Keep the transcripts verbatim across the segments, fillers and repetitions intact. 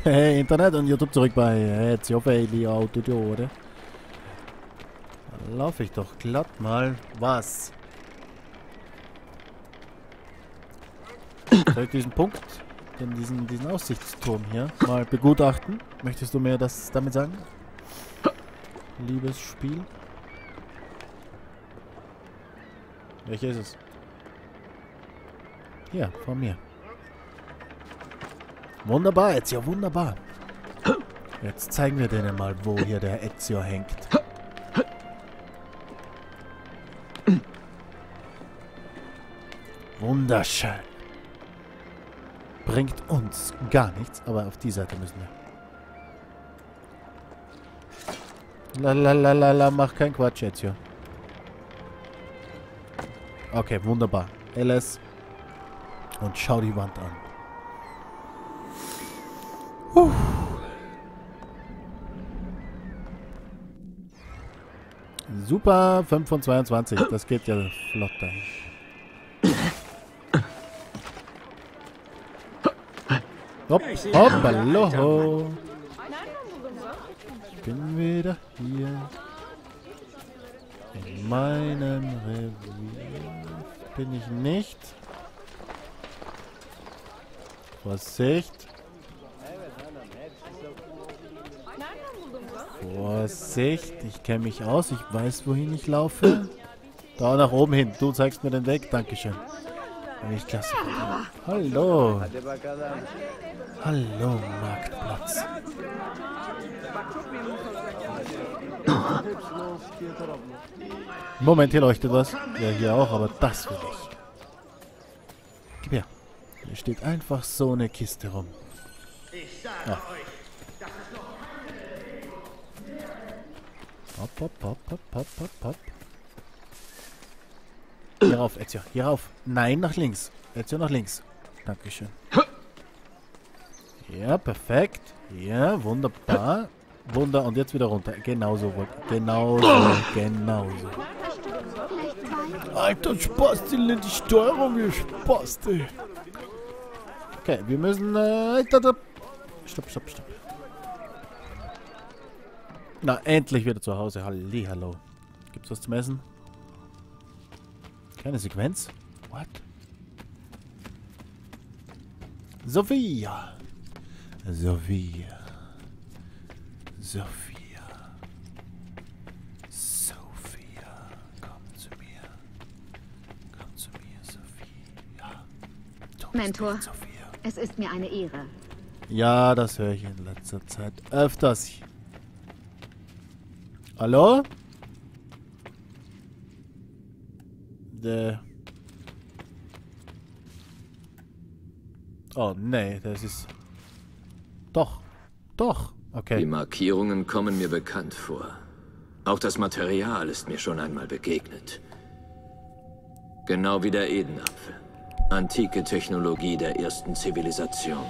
Hey, Internet und YouTube zurück bei Ezio Faili Autotore. Dann laufe ich doch glatt mal. Was? Soll ich diesen Punkt, den, diesen, diesen Aussichtsturm hier mal begutachten? Möchtest du mir das damit sagen? Liebes Spiel. Welcher ist es? Hier, von mir. Wunderbar, Ezio, wunderbar. Jetzt zeigen wir denen mal, wo hier der Ezio hängt. Wunderschön. Bringt uns gar nichts, aber auf die Seite müssen wir. Lalalala, mach keinen Quatsch, Ezio. Okay, wunderbar. L S. Und schau die Wand an. Puh. Super, fünf von zweiundzwanzig. Das geht ja flott dann. Hopp, hoppaloho. Ich bin wieder hier. In meinem Revier. Bin ich nicht. Vorsicht. Vorsicht. Ich kenne mich aus. Ich weiß, wohin ich laufe. Da nach oben hin. Du zeigst mir den Weg. Dankeschön. Nicht klasse. Hallo. Hallo, Marktplatz. Moment, hier leuchtet was. Ja, hier auch, aber das will ich. Gib her. Hier steht einfach so eine Kiste rum. Ja. Hopp, hopp, hopp, hopp, hopp, hopp, hopp. Hier rauf, Ezio. Hier rauf. Nein, nach links. Ezio, nach links. Dankeschön. Ja, perfekt. Ja, wunderbar. Wunder. Und jetzt wieder runter. Genauso. Genauso. Genauso. Alter Spasti, die Steuerung, ihr Spasti. Okay, wir müssen... Äh, stopp, stopp, stopp. Na, endlich wieder zu Hause. Hallihallo. Gibt's was zum Essen? Keine Sequenz? What? Sophia. Sophia. Sophia. Sophia. Komm zu mir. Komm zu mir, Sophia. Du Mentor, Sophia. Es ist mir eine Ehre. Ja, das höre ich in letzter Zeit öfters. Hallo? Der... Oh, nee, das ist... Doch. Doch. Okay. Die Markierungen kommen mir bekannt vor. Auch das Material ist mir schon einmal begegnet. Genau wie der Edenapfel. Antike Technologie der ersten Zivilisation.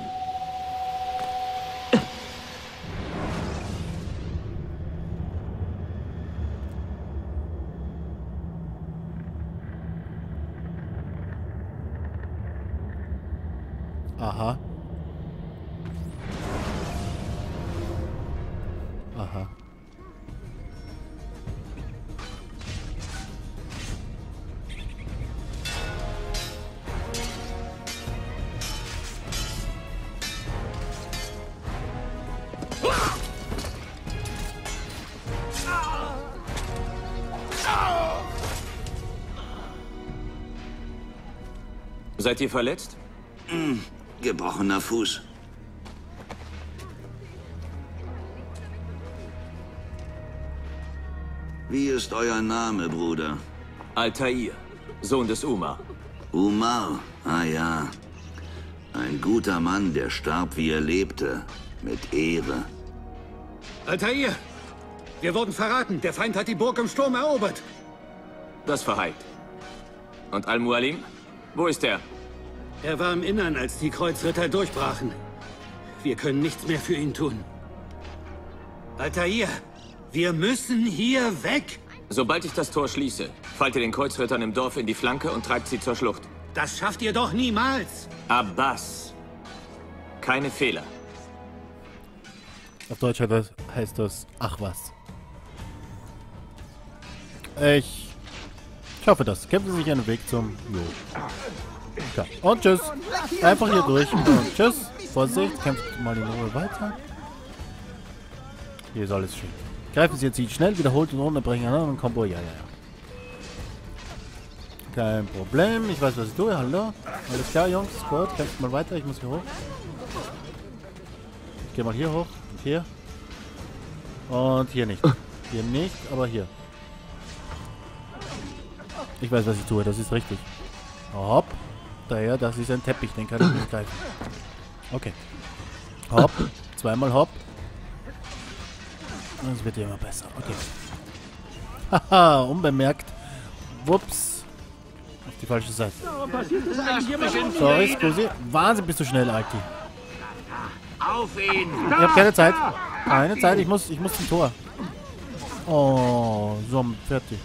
Aha. Aha. Seid ihr verletzt? Hm, gebrochener Fuß. Wie ist euer Name, Bruder? Altair, Sohn des Umar. Umar, ah ja. Ein guter Mann, der starb, wie er lebte. Mit Ehre. Altair! Wir wurden verraten. Der Feind hat die Burg im Sturm erobert. Das verheilt. Und Al-Mualim? Wo ist er? Er war im Innern, als die Kreuzritter durchbrachen. Wir können nichts mehr für ihn tun. Altair, wir müssen hier weg! Sobald ich das Tor schließe, fallt ihr den Kreuzrittern im Dorf in die Flanke und treibt sie zur Schlucht. Das schafft ihr doch niemals! Abbas. Keine Fehler. Auf Deutsch heißt das, heißt das ach was. Ich, ich hoffe, das kämpfen Sie sich einen Weg zum... Jo. Ja. Und tschüss. Einfach hier durch. Und tschüss. Vorsicht, kämpft mal in Ruhe weiter. Hier ist alles schön. Greifen Sie jetzt schnell, wiederholt und unterbrechen einen anderen Kombo. Ja, ja, ja. Kein Problem. Ich weiß, was ich tue. Hallo. Alles klar, Jungs. Gut. Kämpft mal weiter. Ich muss hier hoch. Ich gehe mal hier hoch. Und hier. Und hier nicht. Hier nicht, aber hier. Ich weiß, was ich tue. Das ist richtig. Hopp. Daher, das ist ein Teppich. Den kann ich nicht greifen. Okay. Hopp. Zweimal hopp. Das wird ja immer besser. Okay. Haha, unbemerkt. Wups. Auf die falsche Seite. Sorry, Scusi. Wahnsinn, bist du schnell, Alki. Auf ihn! Ich habe keine Zeit. Keine Zeit, ich muss, ich muss zum Tor. Oh, so, fertig.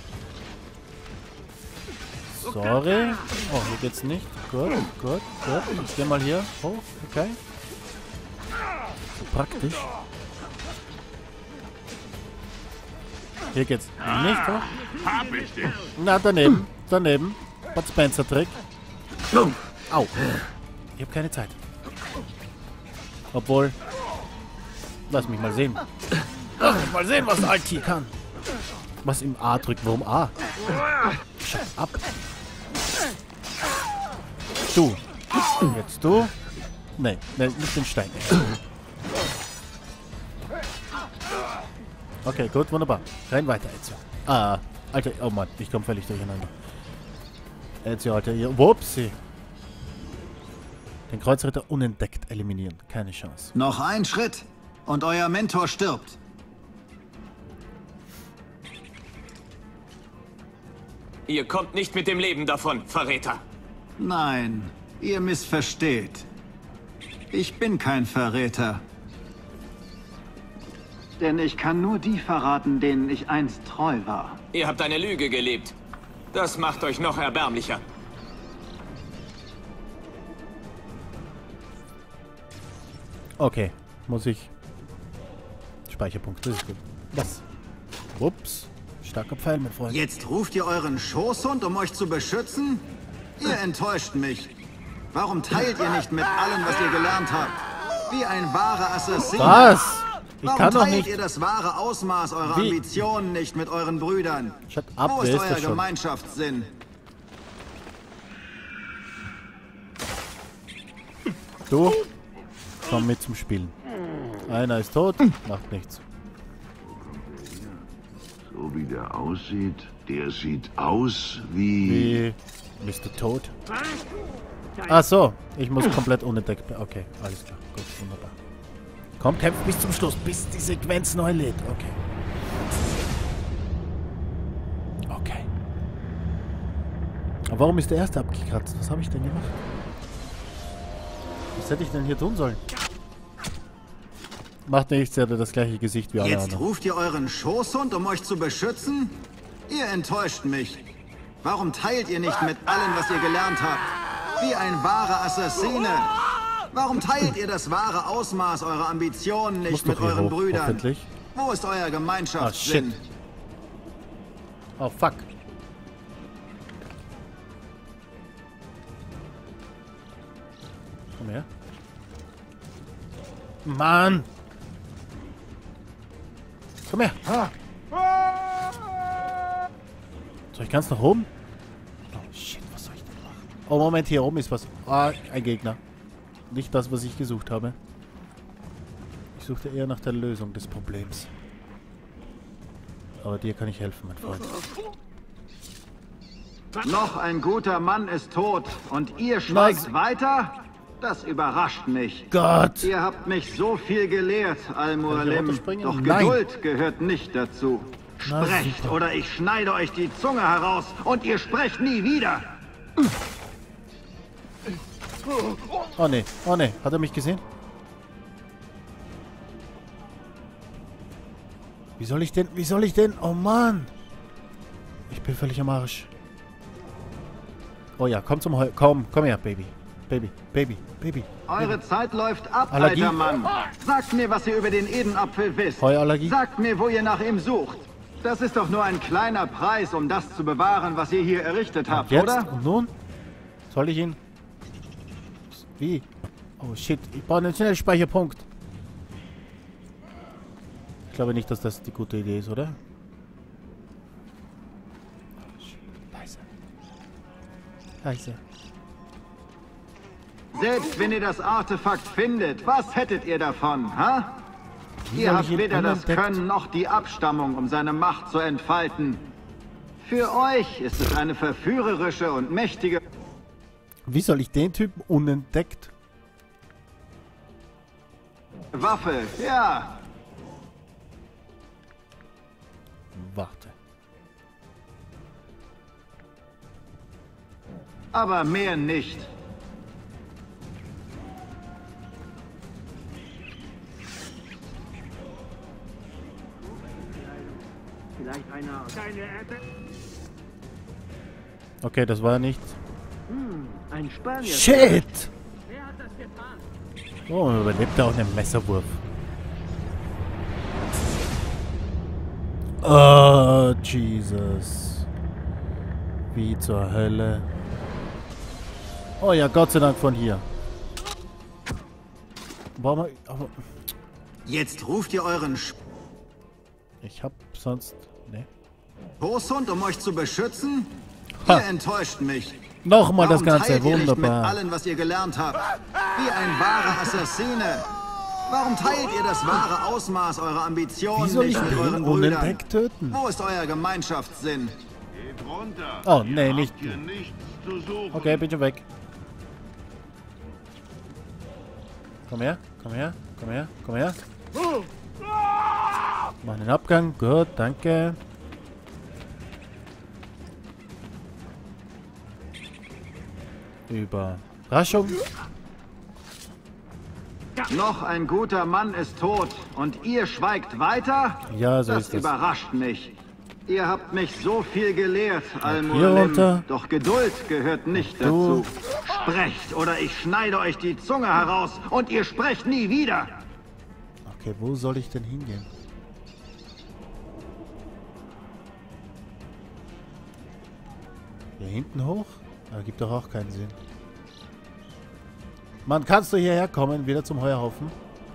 Sorry. Oh, hier geht's nicht. Gut, gut, gut. Ich geh mal hier hoch. Okay. Praktisch. Hier geht's nicht hoch. Na, daneben. Daneben. Bud Spencer Trick. Au. Ich habe keine Zeit. Obwohl. Lass mich mal sehen. Lass mich mal sehen, was Alt hier kann. Was im A drückt. Warum A? Shut ab. Du. Jetzt du. Nee, nee, nicht den Stein. Okay, gut, wunderbar. Rein weiter, Ezio. Ah, Alter, oh Mann, ich komme völlig durcheinander. Ezio, Alter, hier. Wupsi. Den Kreuzritter unentdeckt eliminieren. Keine Chance. Noch ein Schritt und euer Mentor stirbt. Ihr kommt nicht mit dem Leben davon, Verräter. Nein, ihr missversteht. Ich bin kein Verräter. Denn ich kann nur die verraten, denen ich einst treu war. Ihr habt eine Lüge gelebt. Das macht euch noch erbärmlicher. Okay, muss ich... Speicherpunkt, das ist gut. Was? Ups. Starker Pfeil, mein Freund. Jetzt ruft ihr euren Schoßhund, um euch zu beschützen? Ihr enttäuscht mich. Warum teilt ihr nicht mit allem, was ihr gelernt habt? Wie ein wahrer Assassin. Was? Ich Warum kann doch teilt nicht... ihr das wahre Ausmaß eurer Wie? Ambitionen nicht mit euren Brüdern? Shut up, Wo wer ist ist euer das schon? Gemeinschaftssinn? Du? Komm mit zum Spielen. Einer ist tot, macht nichts. So wie der aussieht, der sieht aus wie... Wie... Mister Tod? Ach so, ich muss komplett unentdeckt bleiben. Okay, alles klar. Gut, wunderbar. Komm, kämpf bis zum Schluss, bis die Sequenz neu lädt. Okay. Okay. Aber warum ist der erste abgekratzt? Was habe ich denn gemacht? Was hätte ich denn hier tun sollen? Macht nichts, er hatte das gleiche Gesicht wie alle Jetzt anderen. ruft ihr euren Schoßhund, um euch zu beschützen? Ihr enttäuscht mich. Warum teilt ihr nicht mit allem, was ihr gelernt habt? Wie ein wahrer Assassine. Warum teilt ihr das wahre Ausmaß eurer Ambitionen Muss nicht doch mit hier euren hoch, Brüdern? hoffentlich. Wo ist euer Ah, Gemeinschaftssinn? shit. Oh, fuck. Komm her. Mann! Komm her! Soll ich ganz nach oben? Oh, shit, was soll ich denn machen? Oh, Moment, hier oben ist was. Ah, ein Gegner. Nicht das, was ich gesucht habe. Ich suchte eher nach der Lösung des Problems. Aber dir kann ich helfen, mein Freund. Noch ein guter Mann ist tot und ihr schweigt Was? weiter? Das überrascht mich. Gott! Ihr habt mich so viel gelehrt, Kann ich Al-Mualim. hier runterspringen? Doch Nein. Geduld gehört nicht dazu. Na, Sprecht super. oder ich schneide euch die Zunge heraus und ihr sprecht nie wieder. Oh ne, oh ne, hat er mich gesehen? Wie soll ich denn, wie soll ich denn? Oh Mann! Ich bin völlig am Arsch. Oh ja, komm zum Heu, komm, komm her, Baby. Baby, Baby, Baby. Eure Zeit läuft ab, Allergie? alter Mann. Sagt mir, was ihr über den Edenapfel wisst. Heuallergie? Sagt mir, wo ihr nach ihm sucht. Das ist doch nur ein kleiner Preis, um das zu bewahren, was ihr hier errichtet habt, Jetzt? oder? Und nun? Soll ich ihn? Wie? Oh shit, ich brauche einen Schnellspeicherpunkt. Ich glaube nicht, dass das die gute Idee ist, oder? Leise. Leise. Selbst wenn ihr das Artefakt findet, was hättet ihr davon, ha? Wie Ihr soll habt ich ihn weder das unentdeckt- Können noch die Abstammung, um seine Macht zu entfalten. Für euch ist es eine verführerische und mächtige Wie soll ich den Typen unentdeckt? Waffe, ja. Warte. Aber mehr nicht. Okay, das war nichts. Ein Spanier. Shit! Oh, man überlebt auch einen Messerwurf. Oh, Jesus. Wie zur Hölle. Oh ja, Gott sei Dank von hier. Warum? Aber Jetzt ruft ihr euren Sch ich hab sonst... Ne. Großhund, um euch zu beschützen? Ha. Ihr enttäuscht mich. Nochmal das Warum Ganze, teilt ihr nicht mit wunderbar. allen, was ihr gelernt habt? Wie ein wahrer Assassine. Warum teilt ihr das wahre Ausmaß eurer Ambitionen Wie soll ich nicht mit euren den Brüdern? unentdeckt töten? Wo ist euer Gemeinschaftssinn? Geht runter. Oh, nee, Ihr nicht habt hier du. nichts zu suchen. Okay, bitte weg. Komm her, komm her, komm her, komm her. Mach den Abgang. Gut, danke. Überraschung. Noch ein guter Mann ist tot und ihr schweigt weiter? Ja, so Das ist es. überrascht mich. Ihr habt mich so viel gelehrt, Hier Al-Mualim. runter. Doch Geduld gehört nicht Du. dazu. Sprecht oder ich schneide euch die Zunge heraus und ihr sprecht nie wieder. Okay, wo soll ich denn hingehen? Hier hinten hoch? Aber gibt doch auch keinen Sinn. Mann, kannst du hierher kommen? Wieder zum Heuhaufen.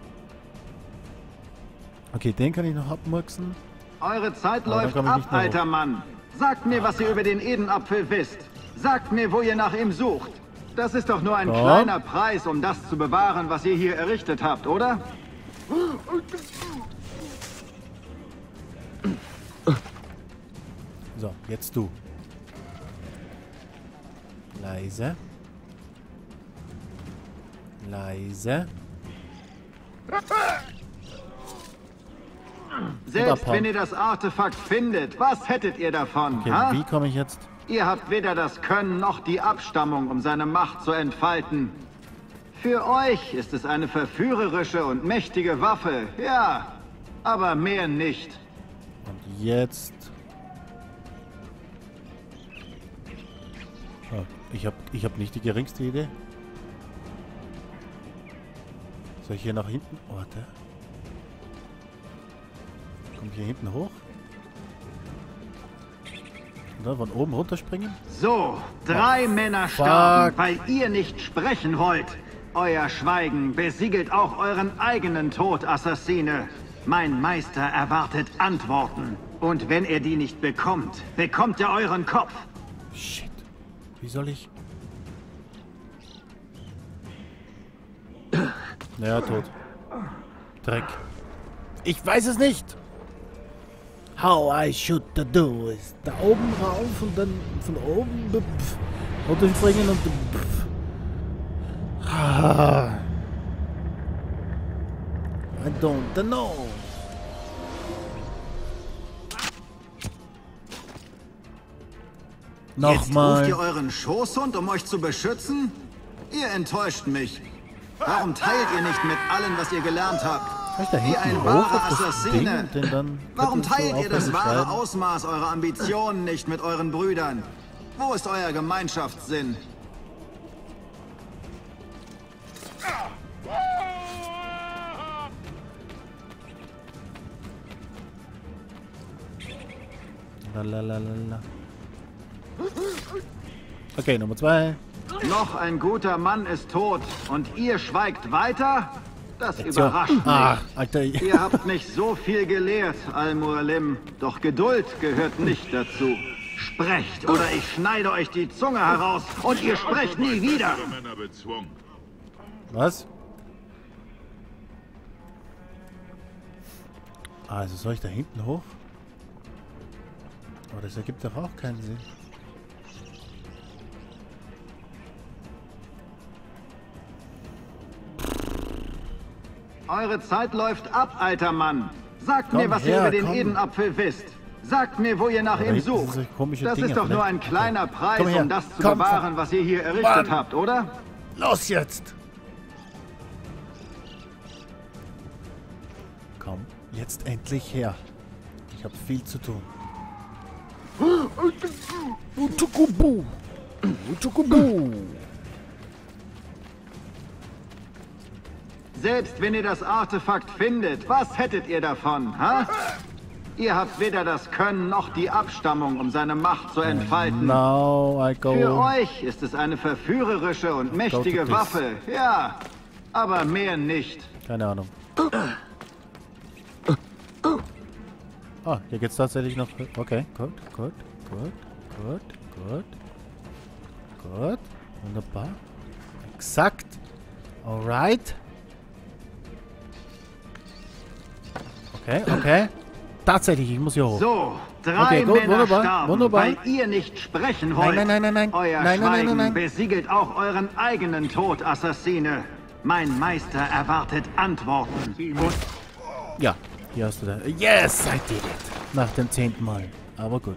Okay, den kann ich noch abmurksen. Eure Zeit Aber dann läuft komm ich ab, nicht mehr hoch. alter Mann. Sagt mir, was ihr über den Edenapfel wisst. Sagt mir, wo ihr nach ihm sucht. Das ist doch nur ein Komm. kleiner Preis, um das zu bewahren, was ihr hier errichtet habt, oder? So, jetzt du. Leise. Leise. Selbst Überpump. wenn ihr das Artefakt findet, was hättet ihr davon, Okay, ha? wie komme ich jetzt? Ihr habt weder das Können noch die Abstammung, um seine Macht zu entfalten. Für euch ist es eine verführerische und mächtige Waffe, ja, aber mehr nicht. Und jetzt... Oh, ich habe ich hab nicht die geringste Idee. Soll ich hier nach hinten? Oh, warte. Komm ich hier hinten hoch? Und dann von oben runterspringen? So, drei Männer fuck. starben, weil ihr nicht sprechen wollt. Euer Schweigen besiegelt auch euren eigenen Tod, Assassine. Mein Meister erwartet Antworten. Und wenn er die nicht bekommt, bekommt er euren Kopf. Shit. Wie soll ich... Naja, tot. Dreck. Ich weiß es nicht. How I should do is da oben rauf und dann von oben pf, runterspringen und pf. Ah. I don't know. Jetzt ruft Nochmal. ihr euren Schoßhund, um euch zu beschützen? Ihr enttäuscht mich. Warum teilt ihr nicht mit allen, was ihr gelernt habt? Kann ich da Wie hinten ein hoch wahrer auf das Ding Assassine. und den dann... Warum hättest du teilt ihr das aufhören zu wahre schreiben? Ausmaß eurer Ambitionen nicht mit euren Brüdern? Wo ist euer Gemeinschaftssinn? Lalalala. Okay, Nummer zwei. Noch ein guter Mann ist tot und ihr schweigt weiter? Das So. überrascht mich. Ah, Alter. Ihr habt mich so viel gelehrt, Al-Mualim. Doch Geduld gehört nicht dazu. Sprecht oder ich schneide euch die Zunge heraus und ihr sprecht nie wieder. Was? Also soll ich da hinten hoch? Aber das ergibt doch auch keinen Sinn. Eure Zeit läuft ab, alter Mann. Sagt Komm mir, was her, ihr über den komm. Edenapfel wisst. Sagt mir, wo ihr nach Aber ihm hinten sind sucht. solche komische Das Dinger. ist doch nur ein Vielleicht- kleiner okay. Preis, Komm her. um das zu Komm, bewahren, was ihr hier errichtet Mann. habt, oder? Los jetzt! Komm, jetzt endlich her. Ich habe viel zu tun. Utukubu! Utukubu! Selbst wenn ihr das Artefakt findet, was hättet ihr davon, ha? Ihr habt weder das Können noch die Abstammung, um seine Macht zu entfalten. Now I go. Für euch ist es eine verführerische und mächtige this. Waffe, ja, aber mehr nicht. Keine Ahnung. Ah, hier geht's tatsächlich noch. Okay, gut, gut, gut, gut, gut. Gut. Wunderbar. Exakt. Alright. Okay, okay. Tatsächlich, ich muss hier hoch. So, drei Okay, gut, Männer wunderbar, starben, wunderbar. weil ihr nicht sprechen wollt. Nein, nein, nein, nein, nein. Euer Nein, nein, nein, Schweigen nein, nein. besiegelt auch euren eigenen Tod, Assassine. Mein Meister erwartet Antworten. Ja, hier hast du da. Yes, I did it. Nach dem zehnten Mal. Aber gut.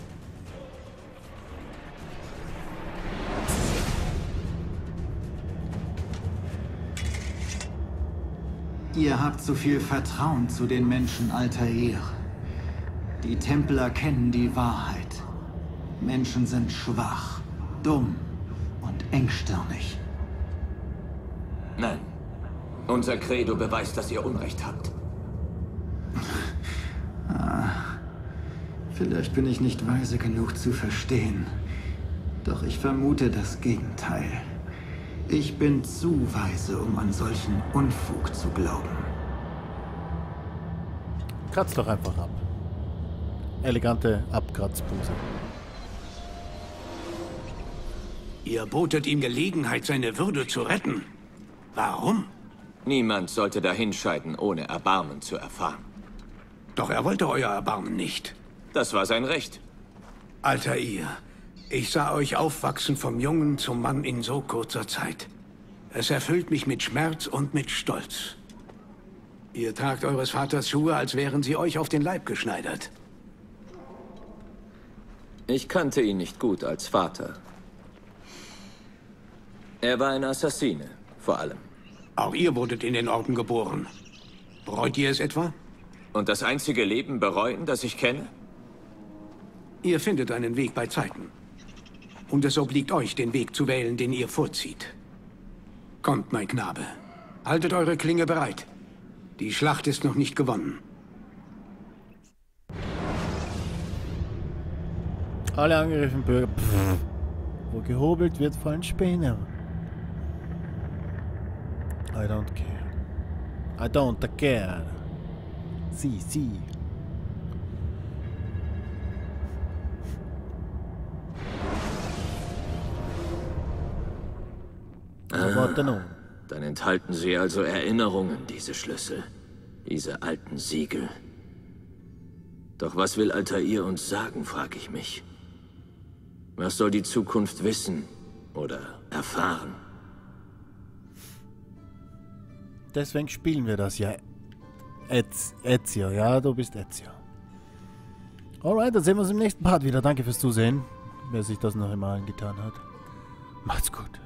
Ihr habt zu viel Vertrauen zu den Menschen, Altair. Die Templer kennen die Wahrheit. Menschen sind schwach, dumm und engstirnig. Nein. Unser Credo beweist, dass ihr Unrecht habt. Vielleicht bin ich nicht weise genug zu verstehen. Doch ich vermute das Gegenteil. Ich bin zu weise, um an solchen Unfug zu glauben. Kratz doch einfach ab. Elegante Abkratzpose. Ihr botet ihm Gelegenheit, seine Würde zu retten. Warum? Niemand sollte dahinscheiden, ohne Erbarmen zu erfahren. Doch er wollte euer Erbarmen nicht. Das war sein Recht. Altair, ich sah euch aufwachsen vom Jungen zum Mann in so kurzer Zeit. Es erfüllt mich mit Schmerz und mit Stolz. Ihr tragt eures Vaters Schuhe, als wären sie euch auf den Leib geschneidert. Ich kannte ihn nicht gut als Vater. Er war ein Assassine, vor allem. Auch ihr wurdet in den Orden geboren. Bereut ihr es etwa? Und das einzige Leben bereuen, das ich kenne? Ihr findet einen Weg bei Zeiten. Und es obliegt euch, den Weg zu wählen, den ihr vorzieht. Kommt, mein Knabe. Haltet eure Klinge bereit. Die Schlacht ist noch nicht gewonnen. Alle angegriffenen Bürger. Pff. Wo gehobelt wird, fallen Späne. I don't care. I don't care. Sie, sie. Warte nun. Dann enthalten sie also Erinnerungen, diese Schlüssel. Diese alten Siegel. Doch was will Altair uns sagen, frage ich mich. Was soll die Zukunft wissen oder erfahren? Deswegen spielen wir das ja. Ez Ezio, ja, du bist Ezio. Alright, dann sehen wir uns im nächsten Part wieder. Danke fürs Zusehen, wer sich das noch einmal angetan hat. Macht's gut.